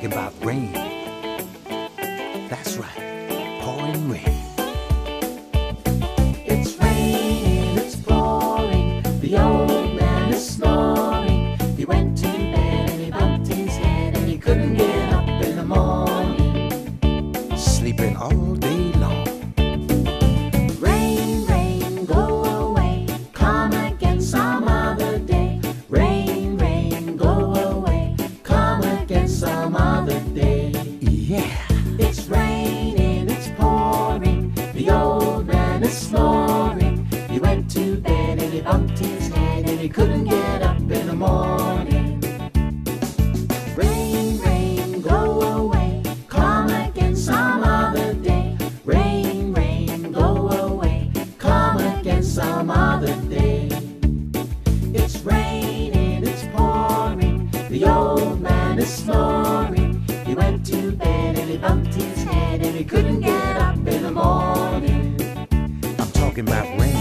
talking about rain. That's right, pouring rain. It's raining, it's pouring, the old man is snoring. He went to bed and he bumped his head and he couldn't get up in the morning. Sleeping all day long. Rain, rain, go away, come again some other day. Rain, rain, go away, come again some other day. Yeah. It's raining, it's pouring, the old man is snoring. He went to bed and he bumped his head and he couldn't get up in the morning. Rain, rain, go away, come again some other day. Rain, rain, go away, come again some other day. It's raining, it's pouring, the old man is snoring. He went to bed and he bumped his head and he couldn't get up in the morning. I'm talking about rain.